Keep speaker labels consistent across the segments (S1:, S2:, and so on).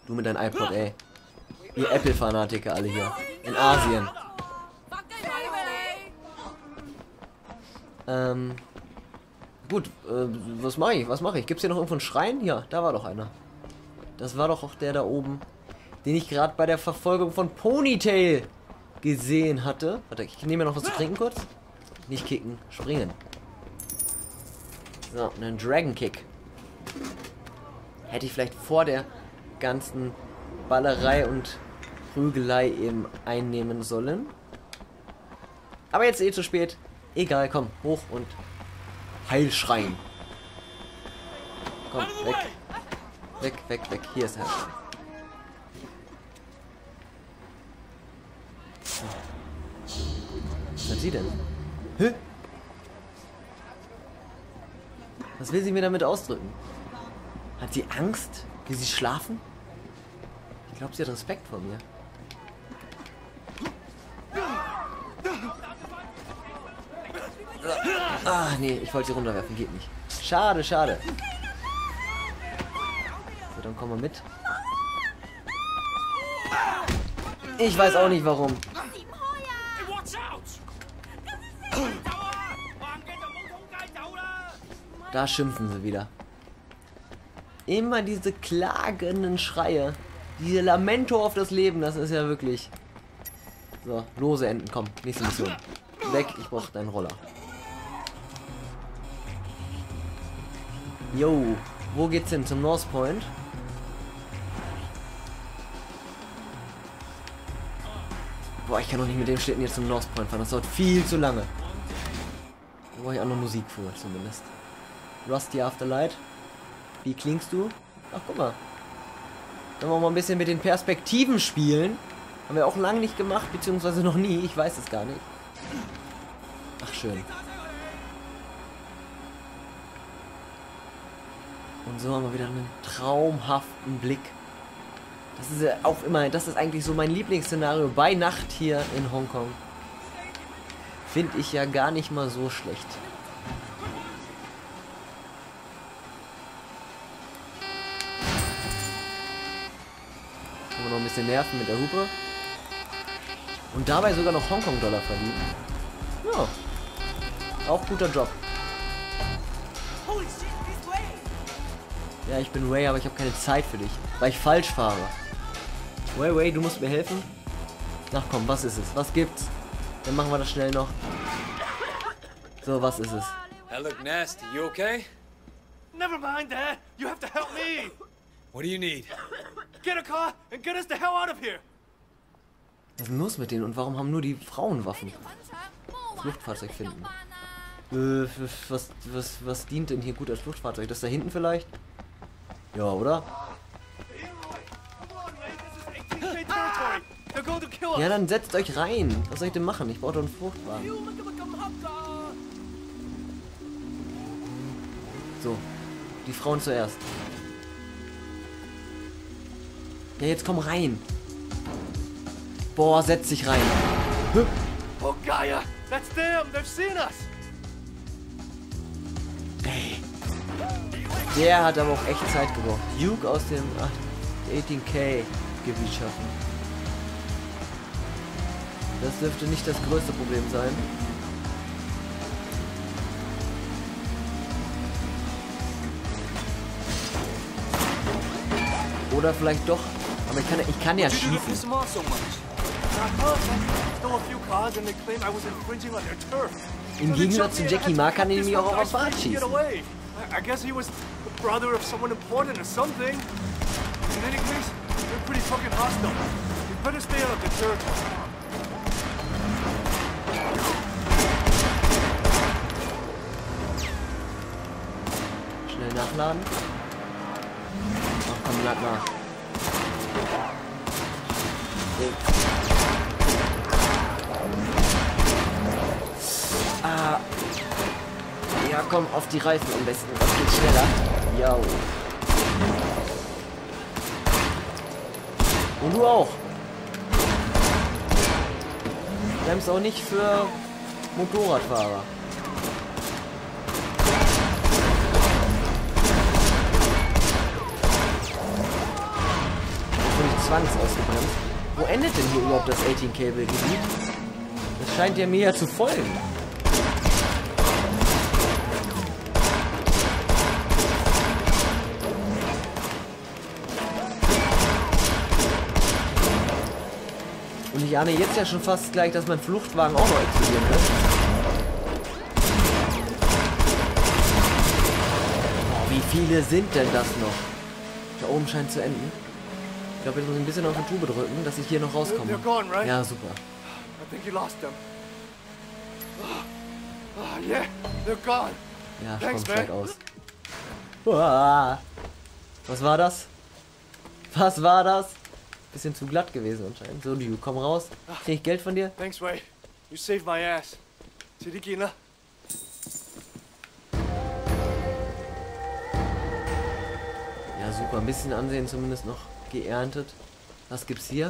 S1: Du mit deinem iPod, ey. Ihr Apple-Fanatiker alle hier. In Asien. Gut, was mache ich? Was mache ich? Gibt's hier noch irgendwo einen Schrein? Ja, da war doch einer. Das war doch auch der da oben, den ich gerade bei der Verfolgung von Ponytail gesehen hatte. Warte, ich nehme mir noch was zu trinken kurz. Nicht kicken, springen. So, einen Dragon Kick. Hätte ich vielleicht vor der ganzen Ballerei und Prügelei eben einnehmen sollen. Aber jetzt eh zu spät. Egal, komm, hoch und Heilschrein. Komm, weg. Weg, weg, weg. Hier ist er. Was hat sie denn? Hä? Was will sie mir damit ausdrücken? Hat sie Angst? Will sie schlafen? Ich glaube, sie hat Respekt vor mir. Ah, nee, ich wollte sie runterwerfen. Geht nicht. Schade, schade. So, dann kommen wir mit. Ich weiß auch nicht, warum. Da schimpfen sie wieder. Immer diese klagenden Schreie. Diese Lamento auf das Leben, das ist ja wirklich... So, lose Enden, komm, nächste Mission. Weg, ich brauche deinen Roller. Jo, wo geht's hin? Zum North Point? Boah, ich kann doch nicht mit dem Schlitten jetzt zum North Point fahren. Das dauert viel zu lange. Da brauche ich auch noch Musik für, zumindest. Rusty Afterlight. Wie klingst du? Ach, guck mal. Dann wollen wir mal ein bisschen mit den Perspektiven spielen. Haben wir auch lange nicht gemacht, beziehungsweise noch nie. Ich weiß es gar nicht. Ach, schön. Und so haben wir wieder einen traumhaften Blick. Das ist ja auch immer, das ist eigentlich so mein Lieblingsszenario bei Nacht hier in Hongkong. Finde ich ja gar nicht mal so schlecht. Können wir noch ein bisschen nerven mit der Hupe. Und dabei sogar noch Hongkong-Dollar verdienen. Ja. Auch guter Job. Ja, ich bin Ray, aber ich habe keine Zeit für dich, weil ich falsch fahre. Ray, du musst mir helfen. Ach komm, was ist es? Was gibt's? Dann machen wir das schnell noch. So, was ist es?
S2: That look nasty. You okay?
S3: Never mind that. You have to help me.
S2: What do you need?
S3: Get a car and get us the hell out of here.
S1: Was ist denn los mit denen und warum haben nur die Frauen Waffen? Fluchtfahrzeug finden. Was dient denn hier gut als Fluchtfahrzeug? Das da hinten vielleicht? Ja, oder? Ja, dann setzt euch rein. Was soll ich denn machen? Ich brauche doch einen Fluchtwagen. So, die Frauen zuerst. Ja, jetzt komm rein. Boah, setz dich rein.
S3: Oh, Gaia! That's them! They've seen us!
S1: Ey. Der hat aber auch echt Zeit gebraucht. Duke aus dem 18K-Gebiet schaffen. Das dürfte nicht das größte Problem sein. Oder vielleicht doch. Aber ich kann ja schießen. Im Gegensatz zu Jackie Ma kann er nämlich auch auf Fahrt schießen.
S3: I guess he was the brother of someone important or something. In any case, they're pretty fucking hostile. We better stay out of the church.
S1: Schnell nachladen. Ach komm, lad nach. Ah. Ja, komm, auf die Reifen am besten. Das geht schneller. Ja. Und du auch. Bremst auch nicht für Motorradfahrer. Schwanz ausgebremst. Wo endet denn hier überhaupt das 18-Cable-Gebiet? Das scheint ja mir ja zu folgen. Und ich ahne jetzt ja schon fast gleich, dass mein Fluchtwagen auch noch explodieren wird. Oh, wie viele sind denn das noch? Da oben scheint zu enden. Ich glaube, jetzt muss ich ein bisschen auf die Tube drücken, dass ich hier noch rauskomme.
S3: They're gone, right?
S1: Ja, super.
S3: I think you lost them. Oh, yeah, they're gone.
S1: Ja,
S3: Thanks,
S1: Strom steigt
S3: man.
S1: aus. Uah. Was war das? Was war das? Bisschen zu glatt gewesen anscheinend. So, du, komm raus. Krieg ich Geld von dir?
S3: Thanks, Ray. You saved my ass. Tirikina.
S1: Ja, super. Ein bisschen Ansehen zumindest noch geerntet. Was gibt's hier?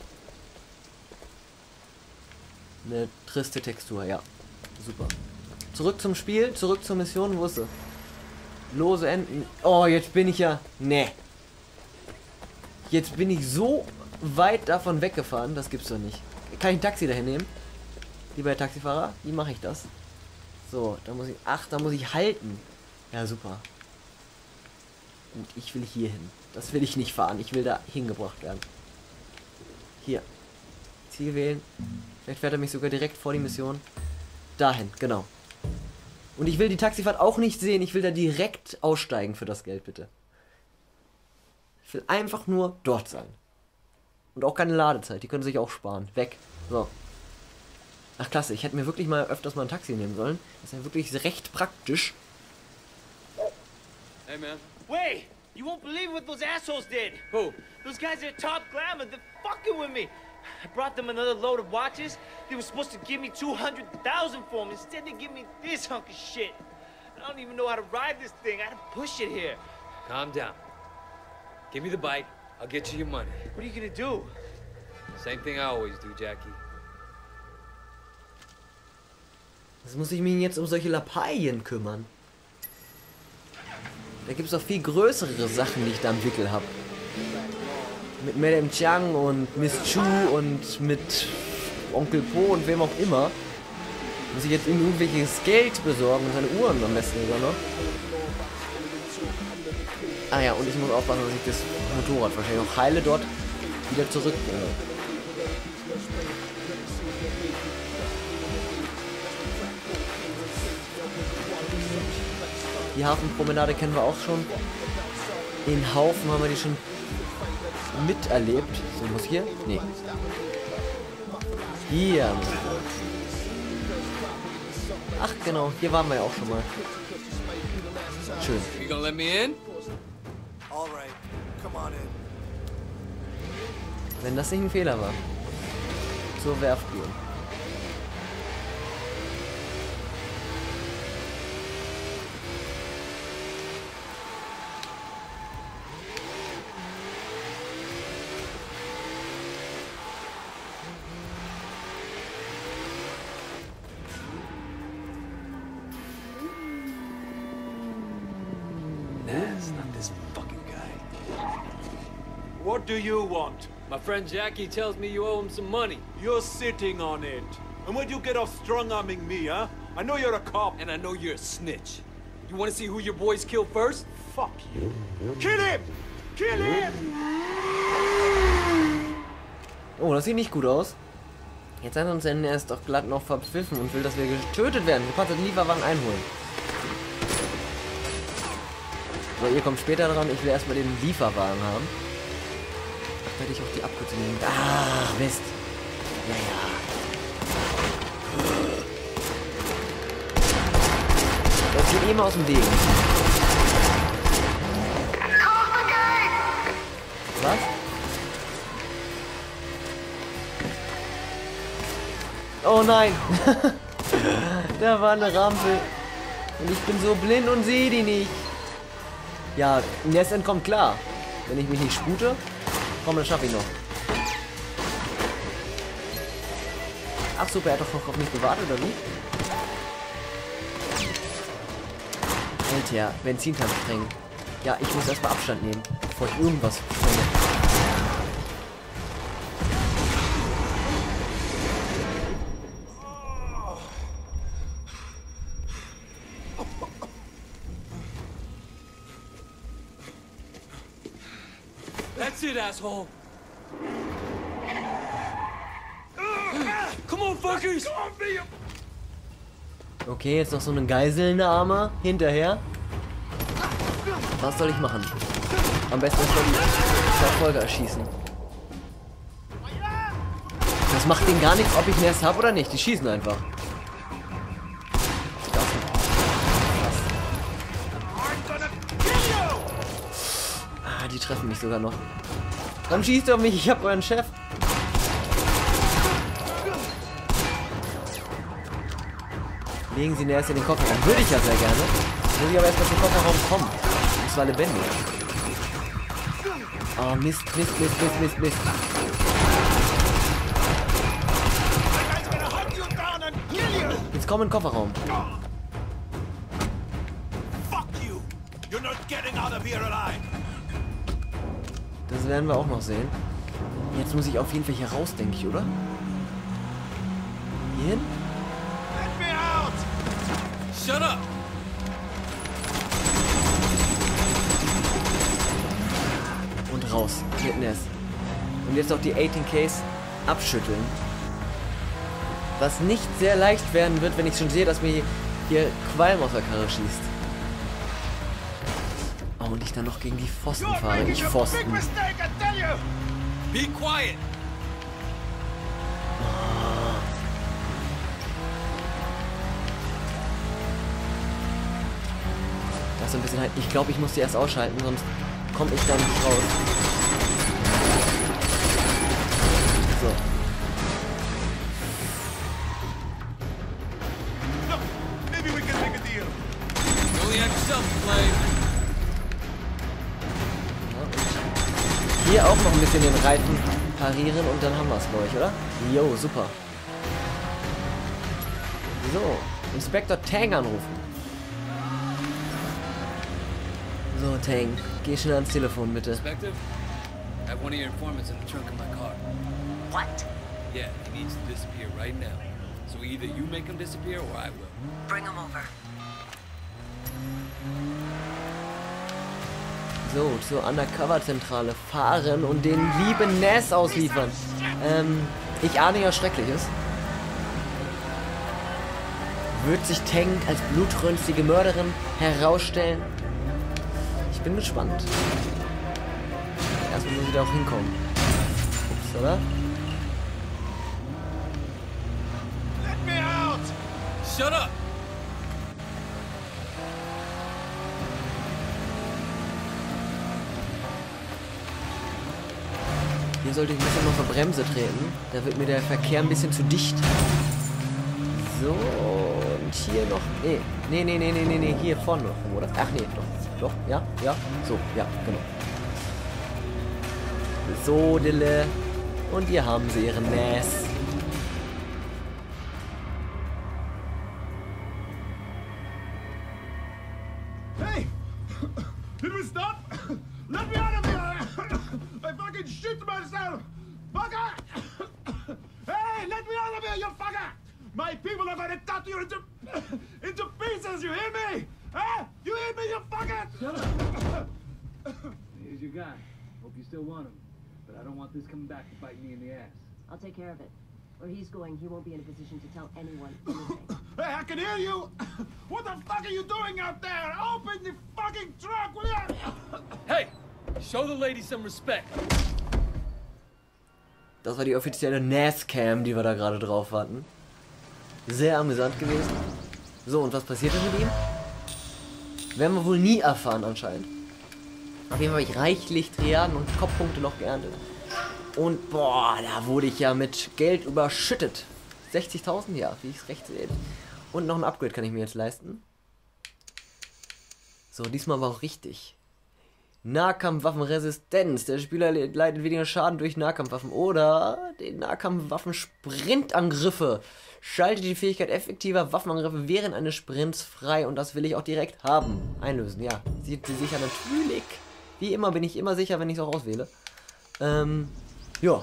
S1: Eine triste Textur, ja. Super. Zurück zum Spiel, zurück zur Mission. Wo ist sie? Lose Enden. Oh, jetzt bin ich ja... Nee. Jetzt bin ich so weit davon weggefahren, das gibt's doch nicht. Kann ich ein Taxi dahin nehmen? Lieber Herr Taxifahrer, wie mache ich das? So, da muss ich... Ach, da muss ich halten. Ja, super. Und ich will hier hin. Das will ich nicht fahren. Ich will da hingebracht werden. Hier. Ziel wählen. Vielleicht fährt er mich sogar direkt vor die Mission. Dahin, genau. Und ich will die Taxifahrt auch nicht sehen. Ich will da direkt aussteigen für das Geld, bitte. Ich will einfach nur dort sein. Und auch keine Ladezeit. Die können sich auch sparen. Weg. So. Ach, klasse. Ich hätte mir wirklich mal öfters mal ein Taxi nehmen sollen. Das ist ja wirklich recht praktisch.
S2: Hey, man.
S4: Wait! You won't believe what those assholes did!
S2: Who?
S4: Those guys are top glamour. They're fucking with me. I brought them another load of watches. They were supposed to give me 200,000 for them. Instead, they give me this hunk of shit. I don't even know how to ride this thing. I had to push it here.
S2: Calm down. Give me the bike. I'll get you your money.
S4: What are you gonna do?
S2: Same thing I always do, Jackie.
S1: Was muss ich mich jetzt um solche Lappalien kümmern? Da gibt es doch viel größere Sachen, die ich da im Wickel habe. Mit Madame Chiang und Miss Chu und mit Onkel Po und wem auch immer. Muss ich jetzt irgendwelches Geld besorgen und seine Uhren am besten sogar noch. Ah ja, und ich muss aufpassen, dass ich das Motorrad wahrscheinlich auch heile dort wieder zurückbringe. Die Hafenpromenade kennen wir auch schon. In Haufen haben wir die schon miterlebt. So, muss hier? Nee. Hier. Ach genau, hier waren wir ja auch schon mal. Schön.
S2: You gonna let me in?
S3: All right, come on in.
S1: Wenn das nicht ein Fehler war. Zur Werft gehen.
S2: Nah, not this fucking guy.
S5: What do you want?
S2: My friend Jackie tells me you owe him some money.
S5: You're sitting on it. And where'd you get off strong-arming me, huh? I know you're a cop.
S2: And I know you're a snitch. You wanna see who your boys kill first?
S5: Fuck you. Kill him! Kill him!
S1: Oh, das sieht nicht gut aus. Jetzt hat uns denn erst doch glatt noch verpfiffen und will, dass wir getötet werden. Gepanzerten Lieferwagen einholen. So, ihr kommt später dran. Ich will erstmal den Lieferwagen haben. Ach, werde ich auch die Abkürzung nehmen. Ach, Mist. Ja, ja. Das geht immer aus dem Weg. Was? Oh nein! Da war eine Rampe. Und ich bin so blind und sehe die nicht. Ja, Nest entkommt klar. Wenn ich mich nicht spute, komm, dann schaffe ich noch. Ach super, er hat doch noch auf mich gewartet, oder wie? Alter, Benzintank sprengen. Ja, ich muss erstmal Abstand nehmen, bevor ich irgendwas sprenge.
S5: it, asshole! Come on, fuckers!
S1: Okay, jetzt noch so eine Geiselnahme hinterher. Was soll ich machen? Am besten erstmal die Verfolger erschießen. Das macht denen gar nichts, ob ich Nest habe oder nicht. Die schießen einfach. Ah, die treffen mich sogar noch. Komm, schießt auf mich, ich hab euren Chef. Legen Sie Nest in den Kofferraum. Würde ich ja sehr gerne. Muss ich aber erst mal zum Kofferraum kommen. Das war lebendig. Oh, Mist. Jetzt komm in den Kofferraum. Das werden wir auch noch sehen. Jetzt muss ich auf jeden Fall hier raus, denke ich, oder? Hier hin?
S5: Shut up!
S1: Und raus mit Ness. Und jetzt noch die 18Ks abschütteln. Was nicht sehr leicht werden wird, wenn ich schon sehe, dass mir hier Qualm aus der Karre schießt. Oh, und ich dann noch gegen die Pfosten fahre. Ich Pfosten.
S5: Be quiet!
S1: Das ist ein bisschen halt. Ich glaube, ich muss die erst ausschalten, sonst komme ich da nicht raus. So. Hier auch noch ein bisschen den Reifen parieren und dann haben wir es, glaube ich, oder? Jo, super. So, Inspektor Tang anrufen. So, Tang, geh schnell ans Telefon, bitte.
S2: Inspector, I have one of your informants in the trunk of my car.
S6: What?
S2: Yeah, he needs to disappear right now. So either you make him disappear or I will.
S6: Bring him over.
S1: So, zur Undercover-Zentrale fahren und den lieben Ness ausliefern. Ich ahne ja Schreckliches. Wird sich Tang als blutrünstige Mörderin herausstellen? Ich bin gespannt. Erstmal muss ich da auch hinkommen. Ups, oder?
S5: Let me out! Shut up!
S1: Hier sollte ich ein bisschen noch auf Bremse treten. Da wird mir der Verkehr ein bisschen zu dicht. So, und hier noch. Nee, hier vorne noch, oder? Ach nee, doch, ja, so, ja, genau. So, Dille. Und hier haben sie ihren Ness.
S3: Hey! Did we stop? Let me out of here! I fucking shit myself! Fucker! Hey, let me out of here, you fucker! My people are gonna cut you into pieces, you hear me? Huh? You hear me, you fucker? Shut up!
S7: Here's your guy. Hope you still want him. But I don't want this coming back to bite me in the ass.
S6: I'll take care of it. Where he's going, he won't be in a position to tell anyone anything.
S3: Hey, I can hear you! What the fuck are you doing out there? Open the fucking trunk, will you?
S5: Hey! Show the lady some respect.
S1: Das war die offizielle Ness-Cam, die wir da gerade drauf hatten. Sehr amüsant gewesen. So, und was passiert denn mit ihm? Werden wir wohl nie erfahren anscheinend. Auf jeden Fall habe ich reichlich Triaden und Kopfpunkte noch geerntet. Und boah, da wurde ich ja mit Geld überschüttet. 60.000, ja, wie ich es recht sehe. Und noch ein Upgrade kann ich mir jetzt leisten. So, diesmal war auch richtig. Nahkampfwaffenresistenz. Der Spieler leidet weniger Schaden durch Nahkampfwaffen oder den Nahkampfwaffen-Sprintangriffe. Schalte die Fähigkeit effektiver Waffenangriffe während eines Sprints frei und das will ich auch direkt haben. Einlösen, ja. Sieht sie sicher natürlich. Wie immer bin ich immer sicher, wenn ich es auch auswähle. Ja.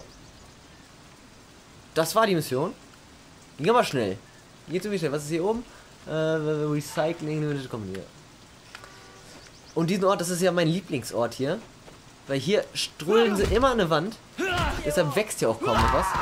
S1: Das war die Mission. Ging aber schnell. Geht so wie schnell. Was ist hier oben? Recycling. Komm hier. Und diesen Ort, das ist ja mein Lieblingsort hier. Weil hier strullen sie immer an eine Wand. Deshalb wächst hier auch kaum noch was.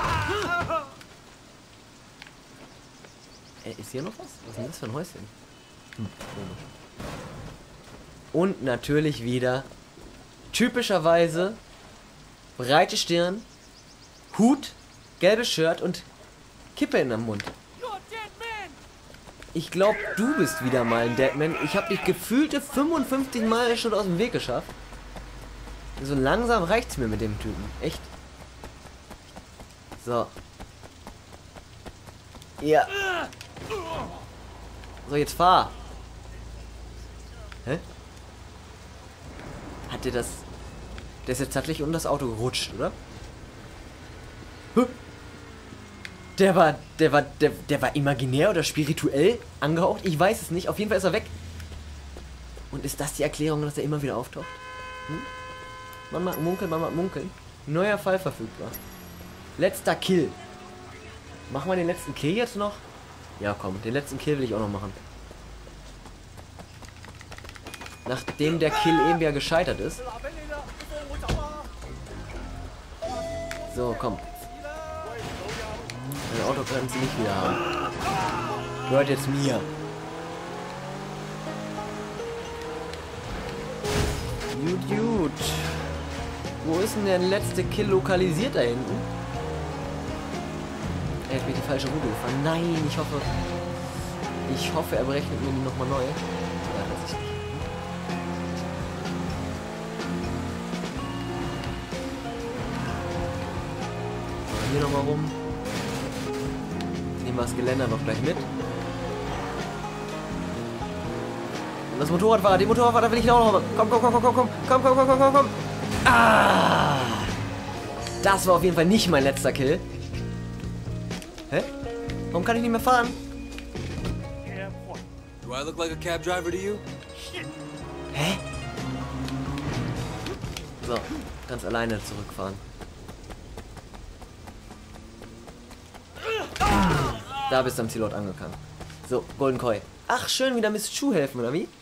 S1: Ist hier noch was? Was ist denn das für ein Häuschen? Komisch. Und natürlich wieder typischerweise breite Stirn, Hut, gelbes Shirt und Kippe in dem Mund. Ich glaube, du bist wieder mal ein Deadman. Ich habe dich gefühlte 55 Mal schon aus dem Weg geschafft. So langsam reicht's mir mit dem Typen. Echt. So. Ja. So, jetzt fahr. Hä? Hat der das... Der ist jetzt tatsächlich unter das Auto gerutscht, oder? Huh. Der war imaginär oder spirituell angehaucht. Ich weiß es nicht. Auf jeden Fall ist er weg. Und ist das die Erklärung, dass er immer wieder auftaucht? Hm? Man mag munkeln. Neuer Fall verfügbar. Letzter Kill. Machen wir den letzten Kill jetzt noch? Ja, komm. Den letzten Kill will ich auch noch machen. Nachdem der Kill eben ja gescheitert ist. So, komm. Mein Auto kannst du nicht wieder haben. Gehört jetzt mir. Gut. Wo ist denn der letzte Kill lokalisiert da hinten? Er hat mir die falsche Route gefahren. Nein, ich hoffe, er berechnet mir die nochmal neu. Ja, das ist nicht. Hier nochmal rum. Nehmen wir das Geländer noch gleich mit. Und das Motorradfahrer, den Motorradfahrer will ich auch noch mal. Komm. Ah! Das war auf jeden Fall nicht mein letzter Kill. Hä? Warum kann ich nicht mehr fahren?
S2: Do I look like a cab driver to you?
S1: Hä? So, ganz alleine zurückfahren. Da bist du am Zielort angekommen. So, Golden Koi. Ach, schön, wieder Miss Chu helfen, oder wie?